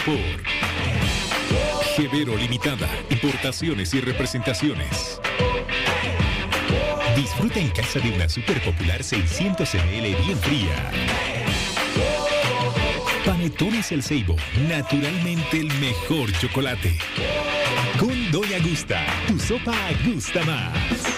por Gevero Limitada, importaciones y representaciones. Disfruta en casa de una super popular 600 ml bien fría. Panetones El Ceibo, naturalmente el mejor chocolate. Con Doña Gusta, tu sopa gusta más.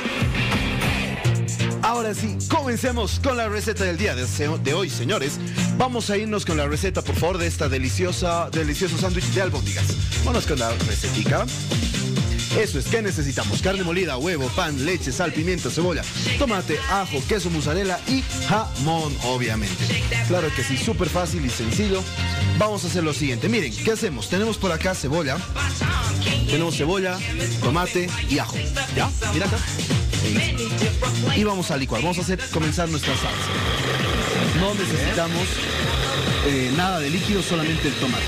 Ahora sí, comencemos con la receta del día de hoy, señores. Vamos a irnos con la receta, por favor, de esta delicioso sándwich de albóndigas. Vámonos con la recetica. Eso es, ¿qué necesitamos? Carne molida, huevo, pan, leche, sal, pimienta, cebolla, tomate, ajo, queso mozzarella y jamón, obviamente. Claro que sí, súper fácil y sencillo. Vamos a hacer lo siguiente. Miren, ¿qué hacemos? Tenemos por acá cebolla. Tenemos cebolla, tomate y ajo. ¿Ya? Mira acá. Y vamos a licuar. Vamos a comenzar nuestra salsa. No necesitamos nada de líquido, solamente el tomate.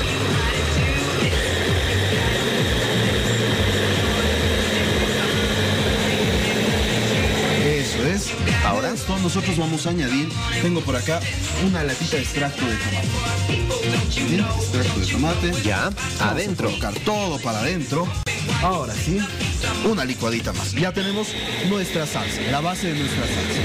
Eso es. Ahora esto nosotros vamos a añadir, tengo por acá una latita de extracto de tomate. Bien, extracto de tomate. Ya, adentro. Vamos a colocar todo para adentro. Ahora sí, una licuadita más. Ya tenemos nuestra salsa, la base de nuestra salsa.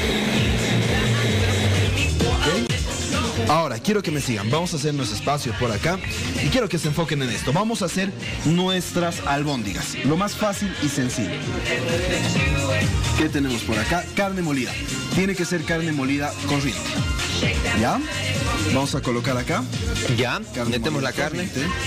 ¿Okay? Ahora, quiero que me sigan. Vamos a hacer nuestro espacio por acá y quiero que se enfoquen en esto. Vamos a hacer nuestras albóndigas. Lo más fácil y sencillo. ¿Qué tenemos por acá? Carne molida. Tiene que ser carne molida corriente. ¿Ya? Vamos a colocar acá. Ya, metemos la carne.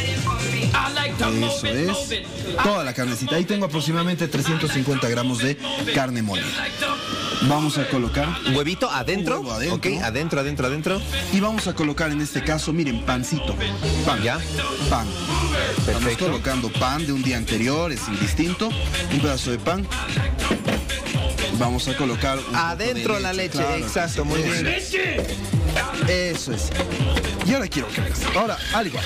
Eso es. Toda la carnecita. Ahí tengo aproximadamente 350 gramos de carne molida. Vamos a colocar un huevito adentro. Un huevo adentro. Ok, adentro. Y vamos a colocar en este caso, miren, pancito. Pan. Ya. Pan. Perfecto. Estamos colocando pan de un día anterior, es indistinto. Un pedazo de pan. Vamos a colocar adentro la leche, claro, exacto, muy bien. ¡Leche! Eso es. Y ahora quiero que veas. Ahora, al igual.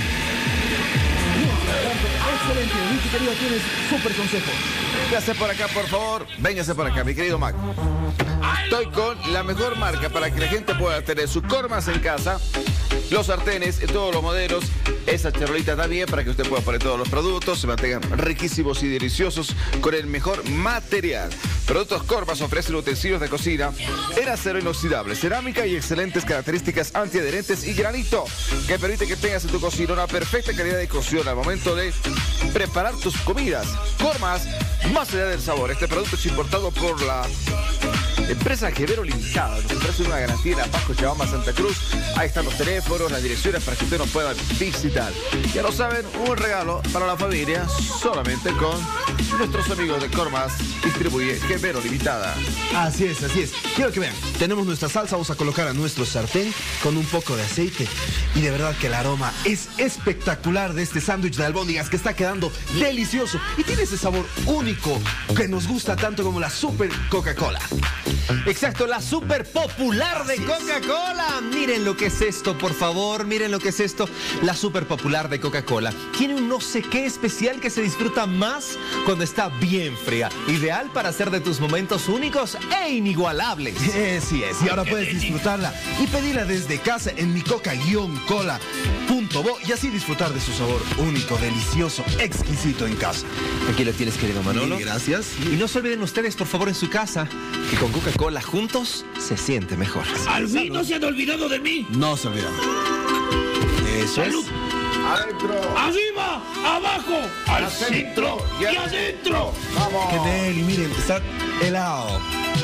Excelente, Ricky querido, tienes súper consejo. Véngase por acá, por favor. Véngase por acá, mi querido Mac. Estoy con la mejor marca para que la gente pueda tener sus cormas en casa. Los sartenes, todos los modelos. Esa charolita también para que usted pueda poner todos los productos. Se mantengan riquísimos y deliciosos con el mejor material. Productos Cormas ofrecen utensilios de cocina en acero inoxidable, cerámica y excelentes características antiadherentes y granito que permite que tengas en tu cocina una perfecta calidad de cocción al momento de preparar tus comidas. Cormas, más allá del sabor. Este producto es importado por la empresa Gevero Limitada. Nos ofrece una garantía en Apajo, Chabamba, Santa Cruz. Ahí están los teléfonos, las direcciones para que usted nos pueda visitar. Ya lo saben, un regalo para la familia solamente con nuestros amigos de Cormas. Distribuye Gevero Limitada. Así es, así es. Quiero que vean, tenemos nuestra salsa, vamos a colocar a nuestro sartén con un poco de aceite. Y de verdad que el aroma es espectacular de este sándwich de albóndigas que está quedando delicioso. Y tiene ese sabor único que nos gusta tanto como la Super Coca-Cola. Exacto, la super popular de Coca-Cola. Miren lo que es esto, por favor, miren lo que es esto. La super popular de Coca-Cola tiene un no sé qué especial que se disfruta más cuando está bien fría. Ideal para hacer de tus momentos únicos e inigualables. Sí es, y ahora puedes disfrutarla y pedirla desde casa en mi coca-cola.bo y así disfrutar de su sabor único, delicioso, exquisito en casa. Aquí lo tienes, querido Manolo. Gracias. Y no se olviden ustedes, por favor, en su casa, que con Coca-Cola juntos se siente mejor. ¡Al fin no se han olvidado de mí! No se olvidan. Eso ¡Salud! es. Adentro. ¡Arriba! ¡Abajo! ¡Al centro! ¡Y adentro! Vamos. Que deli, miren, está helado.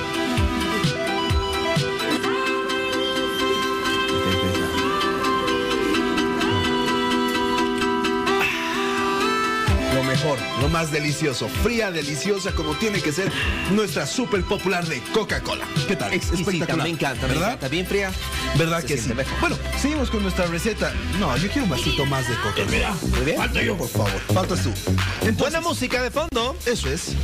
Lo mejor, lo más delicioso, fría, deliciosa, como tiene que ser nuestra super popular de Coca-Cola. ¿Qué tal? Exquisita, me encanta, ¿verdad? me encanta. Bien fría. ¿Verdad Se que sí? siente mejor. Bueno, seguimos con nuestra receta. No, yo quiero un vasito más de Coca-Cola. Mira, Muy bien. falta yo. Por favor, faltas tú. Entonces, Buena música de fondo. eso es.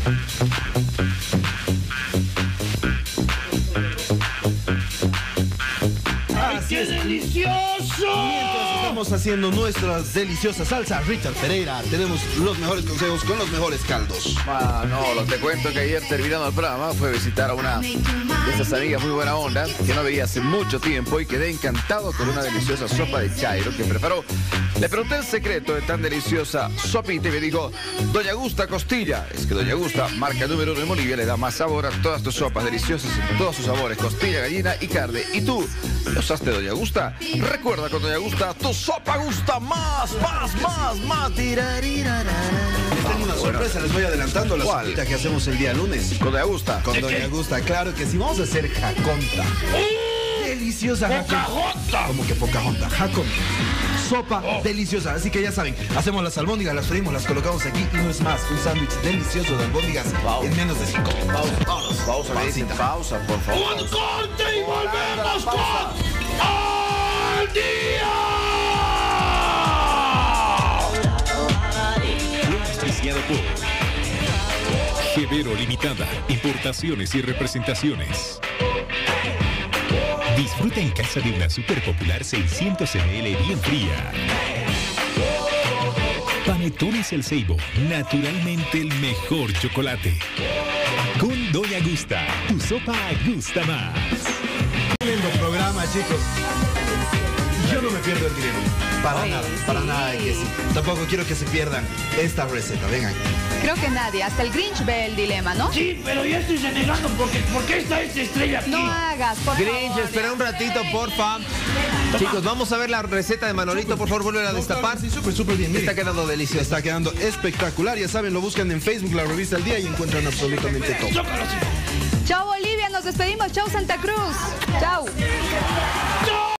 ¡Ay, qué delicioso! Mientras estamos estamos haciendo nuestras deliciosas salsas. Richard Pereira, tenemos los mejores consejos con los mejores caldos. Manolo, te cuento que ayer terminando el programa fue a visitar a una de esas amigas muy buena onda que no veía hace mucho tiempo y quedé encantado con una deliciosa sopa de chairo que preparó. Le pregunté el secreto de tan deliciosa sopita y me dijo, Doña Gusta Costilla. Es que Doña Gusta, marca número 1 en Bolivia, le da más sabor a todas tus sopas deliciosas en todos sus sabores, costilla, gallina y carne. ¿Y tú? ¿Lo usaste Doña Gusta? Recuerda con Doña Gusta, tu sopa gusta más. Tengo una sorpresa, les voy adelantando la ¿Cuál? sopita que hacemos el día lunes. Con Doña Gusta. Con Doña Gusta, claro que sí. Vamos a hacer jaconta. Deliciosa jaconta. ¡Pocahontas! Como que Pocahontas, jaconta. Sopa deliciosa, así que ya saben, hacemos las albóndigas, las freímos, las colocamos aquí y no es más, un sándwich delicioso de albóndigas en menos de 5 minutos. Pausa, me dicen, pausa, por favor. ¡Un corte y volvemos con Al Día! Auspiciado por Gevero Limitada, importaciones y representaciones. Disfruta en casa de una super popular 600 ml bien fría. Panetones El Ceibo, naturalmente el mejor chocolate. Con Doña Gusta, tu sopa gusta más. Tremendo programa, chicos. Yo no me pierdo el dinero. Para nada que sí. Tampoco quiero que se pierdan esta receta. Vengan. Creo que nadie, hasta el Grinch ve el dilema, ¿no? Sí, pero ya estoy renegando porque está esta estrella aquí. No hagas, por Grinch, favor. espera un ratito, porfa. Chicos, vamos a ver la receta de Manolito, por favor, vuelve a destapar. Sí, súper bien. Miren. Está quedando delicioso. Está quedando espectacular. Ya saben, lo buscan en Facebook, la revista El Día, y encuentran absolutamente todo. Chócalo, sí. Chao Bolivia, nos despedimos. Chao Santa Cruz. Chao.